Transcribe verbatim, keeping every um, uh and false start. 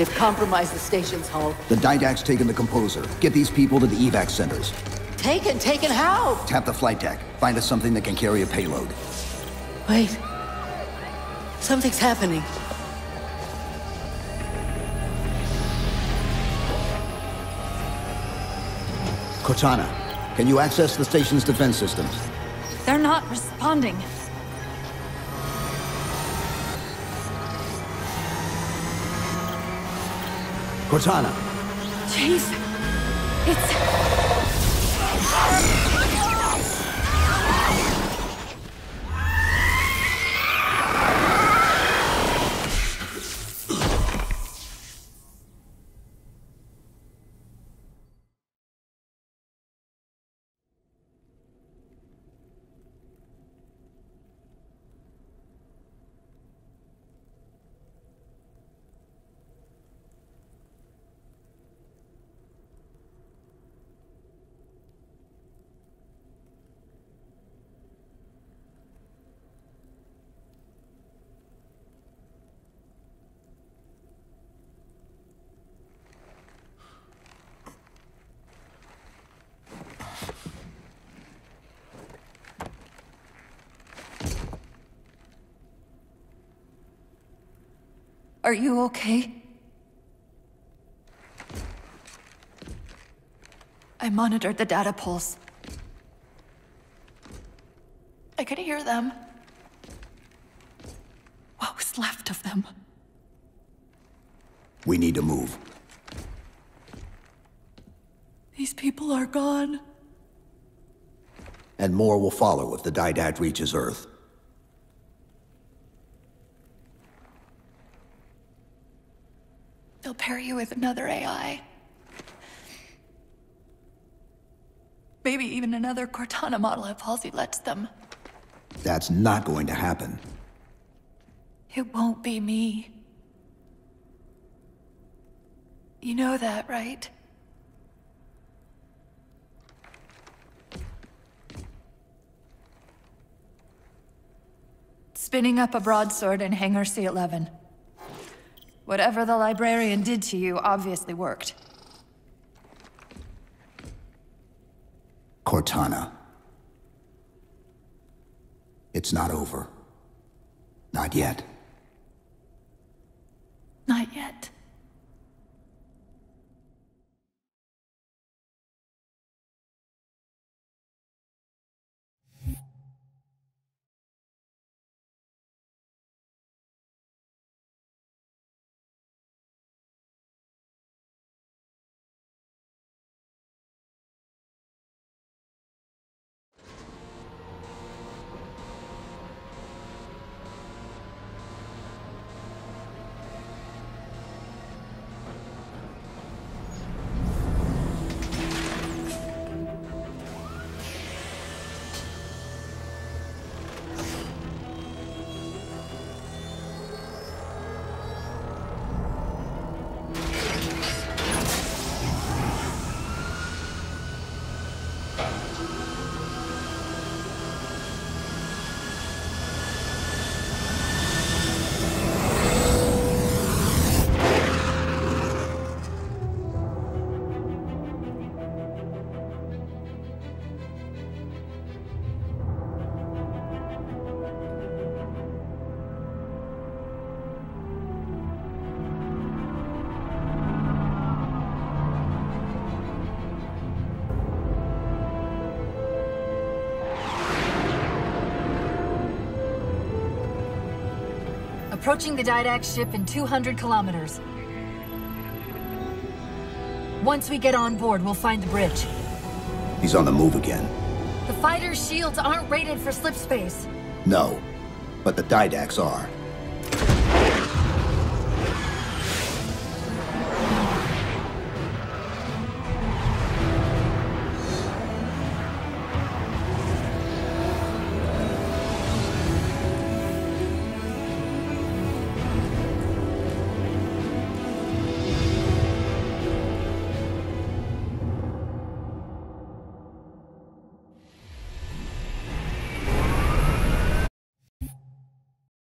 They've compromised the station's hull. The Didact's taken the Composer. Get these people to the evac centers. Taken? Taken how? Tap the flight deck. Find us something that can carry a payload. Wait. Something's happening. Cortana, can you access the station's defense systems? They're not responding. Cortana! Chief, it's... Are you okay? I monitored the data pulse. I could hear them. What was left of them? We need to move. These people are gone. And more will follow if the Didact reaches Earth. They'll pair you with another A I. Maybe even another Cortana model if Halsey lets them. That's not going to happen. It won't be me. You know that, right? Spinning up a broadsword in Hangar C eleven. Whatever the librarian did to you obviously worked. Cortana. It's not over. Not yet. Not yet. Approaching the Didact ship in two hundred kilometers. Once we get on board, we'll find the bridge. He's on the move again. The fighter's shields aren't rated for slip space. No, but the Didacts are.